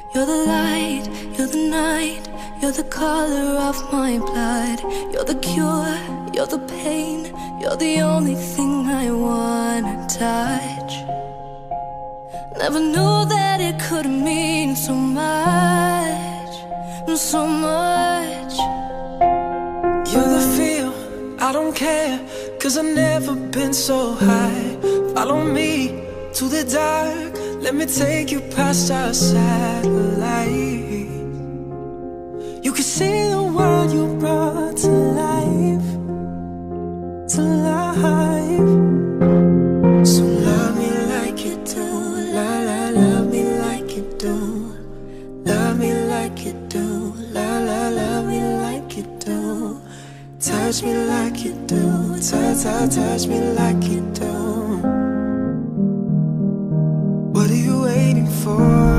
You're the light, you're the night, you're the color of my blood. You're the cure, you're the pain, you're the only thing I wanna touch. Never knew that it could mean so much, so much. You're the feel, I don't care, 'cause I've never been so high. Follow me to the dark, let me take you past our satellite. You can see the world you brought to life, to life. So love me like you do, la la, love me like you do. Love me like you do, la la, love me like you do. Touch me like you do, touch me like you do. What are you waiting for?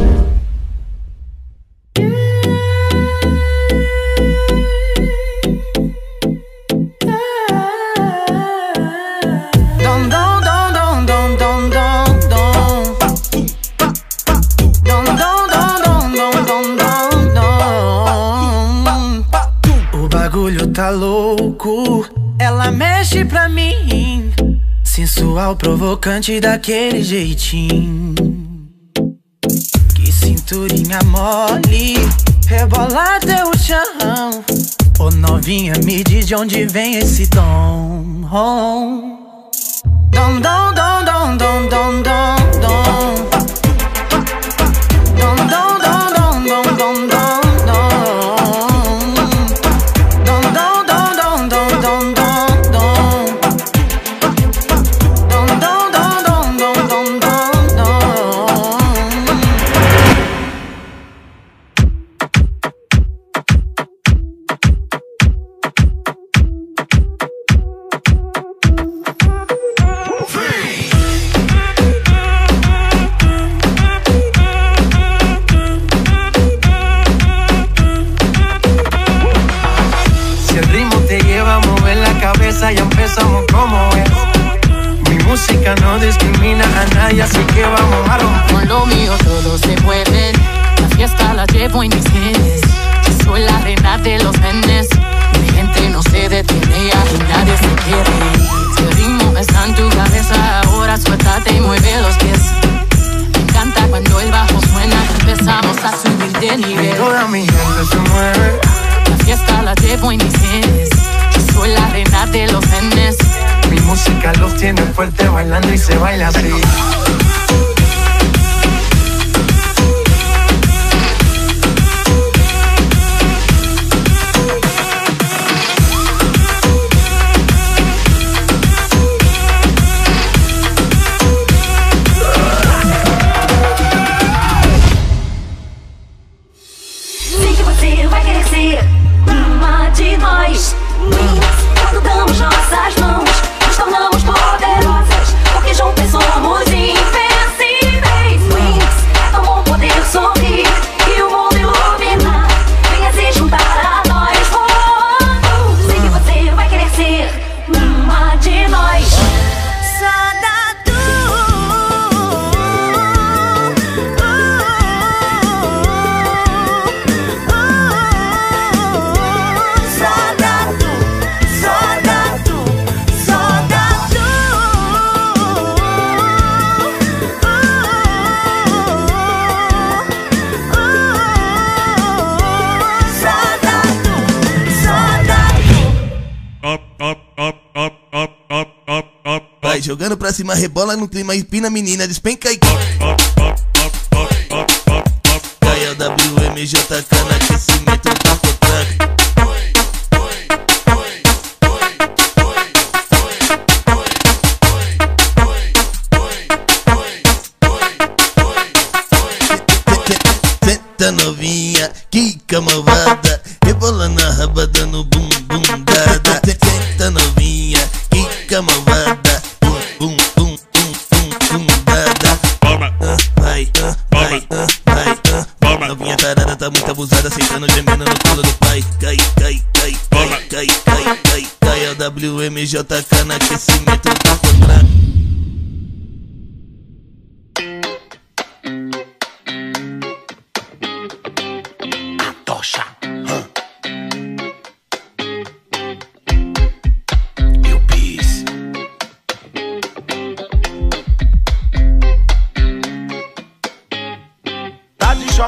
Tá louco, ela mexe pra mim, sensual, provocante daquele jeitinho. Que cinturinha mole, rebola até o chão. Ô novinha, me diz de onde vem esse dom. Dom, dom, dom, dom, dom, dom, dom, dom. Dom, dom, dom, dom, dom, dom, dom. Ya empezamos como es. Mi música no discrimina a nadie, así que vamos a romper. Con lo mío todos se mueven, la fiesta la llevo en mis genes. Yo soy la reina de los nenes, mi gente no se detiene y aquí nadie se quiere. Si el ritmo está en tu cabeza, ahora suéltate y mueve los pies. Me encanta cuando el bajo suena, empezamos a subir de nivel. Toda mi gente se mueve, la fiesta la llevo en mis genes. Soy la reina de los nenes. Mi música los tiene fuerte bailando y se baila así. Sei que você vai querer ser uma de nós. Quando damos nossas mãos, nos tornamos poderosas, porque juntas somos invencíveis. Wings, é tão bom poder sorrir e o mundo iluminar. Venha se juntar a nós voando. Sei que você vai querer ser uma de nós. Vai jogando pra cima, rebola no clima, empina a menina, despenca e Gaia WMJK no aquecimento do contrato. Senta novinha, quica malvada, rebolando a raba dando bum bum dada. Senta novinha, quica malvada, bum bum bum bum bum dada. Vai, vai, vai. Novinha tarada tá muito abusada, sentando gemendo no colo do pai. Cai, cai, cai, cai, cai, cai, cai. Cai é o WMJK no aquecimento do contrato.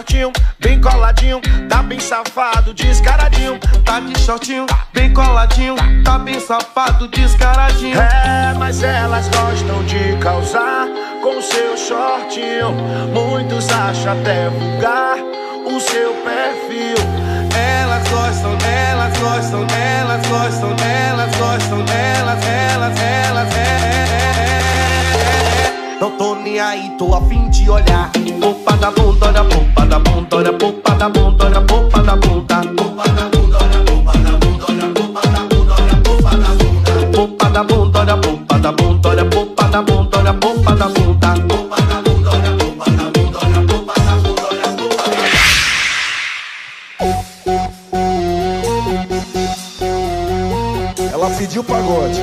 shortinho, bem coladinho, tá bem safado, descaradinho. Tá de shortinho, bem coladinho, tá bem safado, descaradinho. É, mas elas gostam de causar com seu shortinho. Muitos acham até vulgar o seu perfil. Elas gostam, elas gostam, elas gostam, elas gostam, elas. Não tô nem aí, tô a fim de olhar. Popa da bunda, olha popa da bunda, olha popa da bunda, olha popa da bunda. Popa da bunda, olha popa da bunda, olha popa da bunda, olha popa da bunda. Popa da bunda, olha popa da bunda, olha popa da bunda, olha popa da bunda. Popa da bunda, olha popa da bunda, olha popa da bunda, olha popa da bunda. Ela pediu pagode.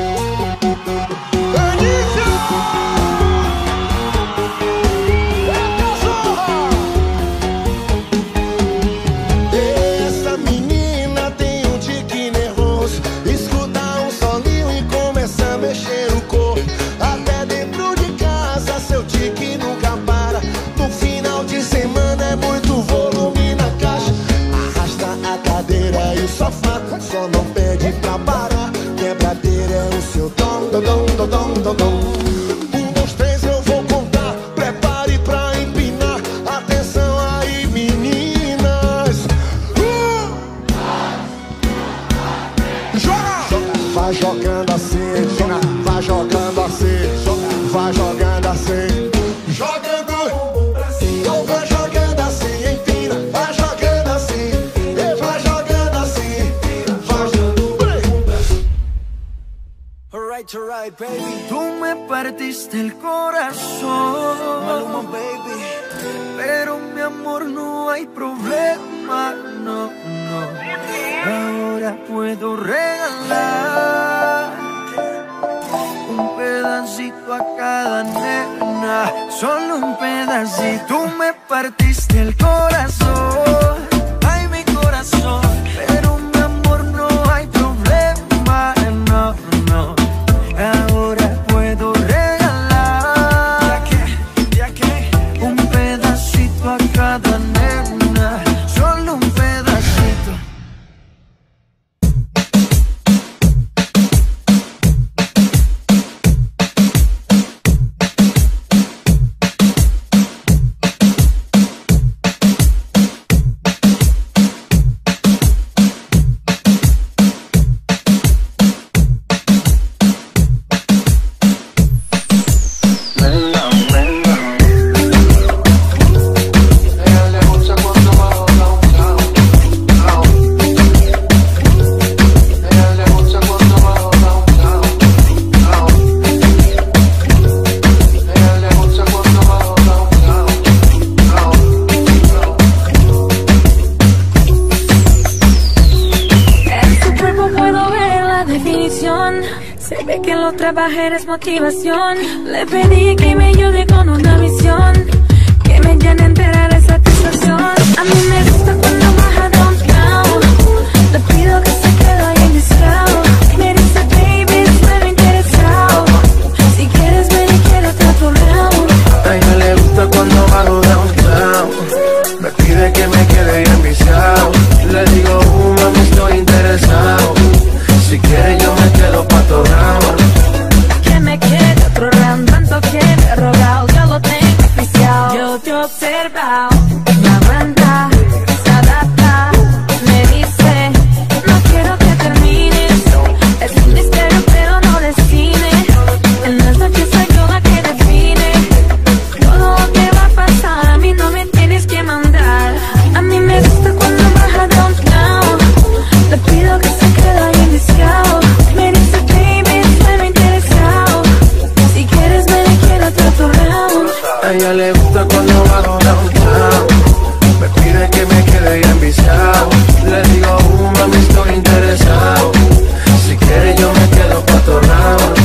Só não pede pra parar. Quebradeira é o seu dom, dom, dom, dom, dom, dom. 1, 2, 3, eu vou contar. Prepare pra empinar. Atenção aí, meninas. Joga! Vai jogando assim, empina. Vai jogando assim, vai jogando assim. Jogando pra cima. Ou vai jogando assim, empina. Vai jogando assim, vai jogando assim. Alright, baby. Tú me partiste el corazón, Maluma, baby. pero mi amor no hay problema, no, no. Ahora puedo regalar un pedacito a cada nena, solo un pedacito. Tú me partiste el corazón, ay mi corazón, pero mi amor no hay problema, no, no. Ahora puedo regalar un pedacito a cada nena, solo un pedacito. Se ve que lo trabajar es motivación. Le pedí que me ayude con una visión que me llene entera de satisfacción. A mí me gusta cuando baja downtown. Le pido que se quede ahí enviciado. Me dice baby, estoy interesado. Si quieres ven y quédate otro round. A ella le gusta cuando bajo downtown. Me pide que me quede enviciado. Le digo, mami, estoy interesado. Si quiere yo me quedo pa' otro round. Que me quede otro round, tanto que me he rogado. Yo lo tengo oficial. Yo te he observado. Me aguanta, se adapta. Me dice, no quiero que termines. Es un misterio pero no define. En las noches soy yo la que define. Todo lo que va a pasar a mí no me tienes que mandar. A mí me gusta cuando baja downtown. Le pido que se quede ahí enviciado. Me dice baby, estoy interesado. Si quieres ven y quédate otro round. A ella le gusta cuando bajo downtown. Me pide que me quede enviciado. Le digo, mami, estoy interesado. Si quiere yo me quedo pa' otro round.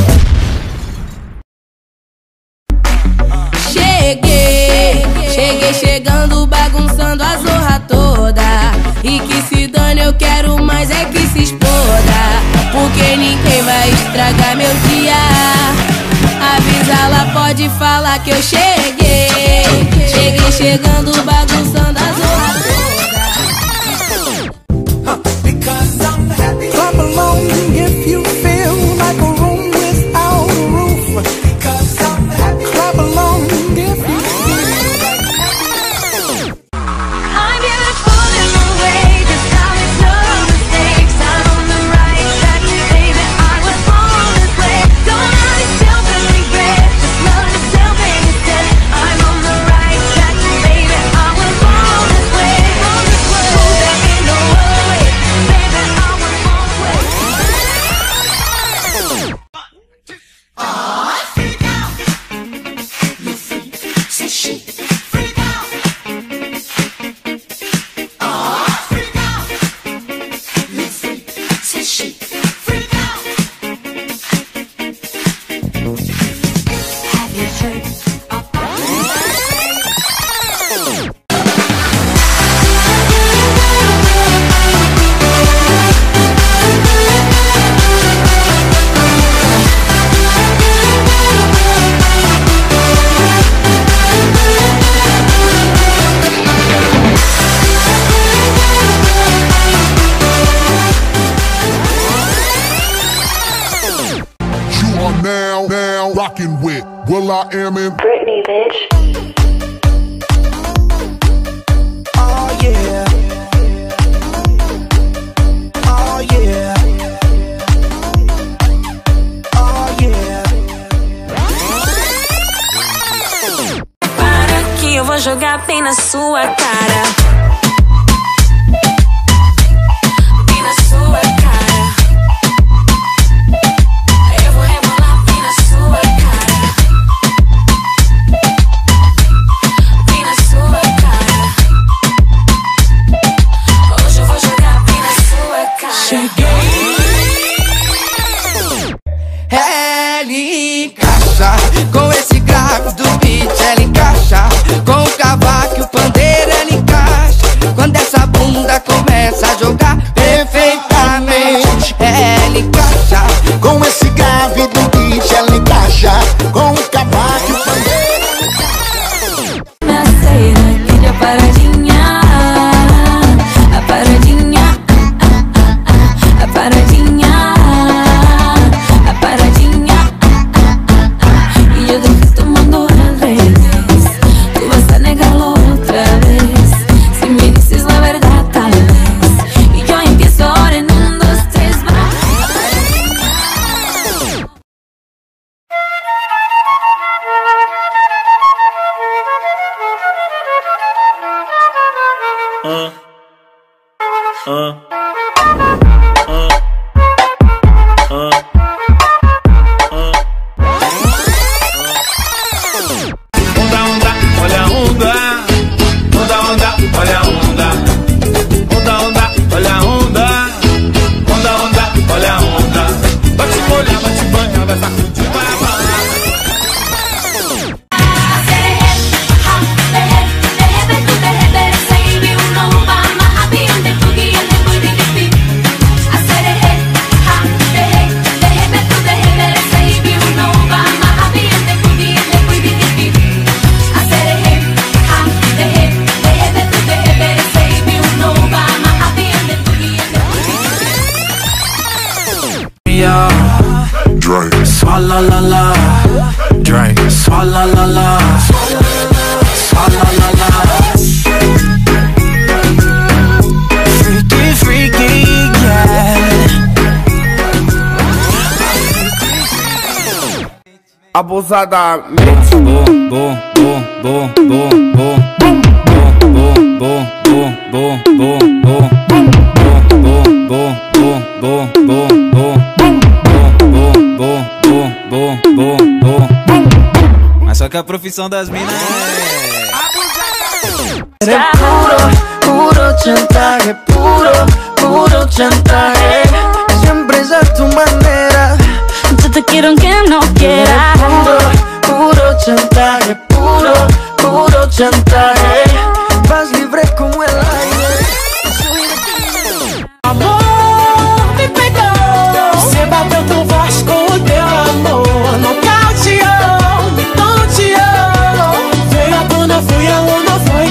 Cheguei chegando, bagunçando a zorra toda. E que se dane, eu quero mais é que se exploda. Porque ninguém vai estragar meu dia. Avisa lá, pode falar que eu cheguei. Cheguei chegando, bagunçando a zorra Well, I am in Britney, bitch. Oh yeah. Oh yeah. Oh yeah. Para que eu vou jogar bem na sua cara. Bem na sua cara. Eu vou rebolar bem na sua cara. Bem na sua cara. Hoje eu vou jogar bem na sua cara. Cheguei. Ela encaixa com esse grave do beat, ela encaixa com o cavaco e o pandeiro, ela encaixa quando essa bunda começa a jogar perfeitamente. Ela encaixa com esse grave do beat, ela encaixa com o cavaco e o pandeiro. Minha cena, queria a paradinha. A paradinha. A paradinha. A paradinha. Y yo te estoy tomando al revés. Tú vas a negarlo otra vez. Si me dices la verdad tal vez. Y yo empiezo ahora en 1, 2, 3, va. Onda, onda, olha a onda. Onda, onda, olha a onda. Onda, onda, olha a onda. Onda, onda, olha a onda. Vai te molhar, vai te banhar, vai sacudir, vai abalar. Drink, swalla la la, drink, swalla la la, swalla la la. Freaky, freaky, yeah. Abusadamente. Boom, boom, boom, boom, boom, boom. Boom, boom, boom, boom, boom, boom. Boom, boom, boom, boom, boom, boom. Boom, boom, boom. Mas só que a profissão das minas é puro chantaje, puro chantaje. Siempre es a tu manera. Yo te quiero aunque no quieras. Puro chantaje, puro chantaje. Vas libre como el aire. Amor, me pegou. Você bateu tão forte com o teu amor. Nocauteou, me tonteou. Veio a dona, fui a onda, foi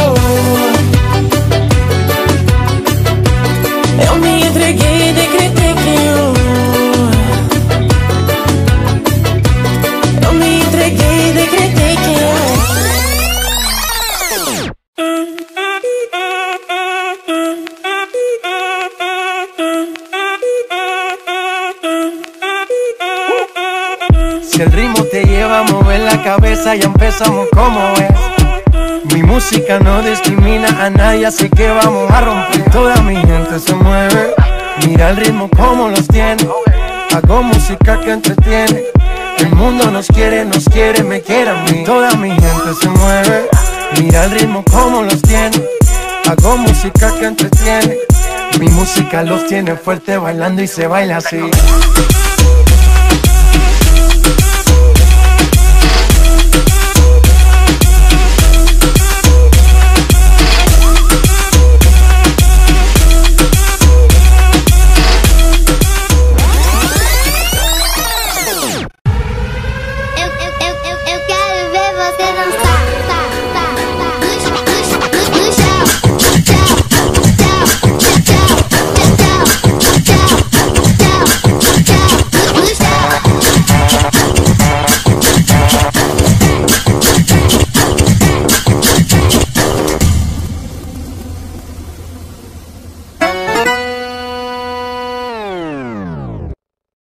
que eu me entreguei e decretei que eu me entreguei e decretei que Si el ritmo te lleva a mover la cabeza, ya empezamos como es. Mi música no discrimina a nadie, así que vamos a romper. Toda mi gente se mueve, mira el ritmo como los tiene. Hago música que entretiene. El mundo nos quiere, me quiere a mí. Toda mi gente se mueve, mira el ritmo como los tiene. Hago música que entretiene. Mi música los tiene fuerte bailando y se baila así. Eu quero ver você dançar.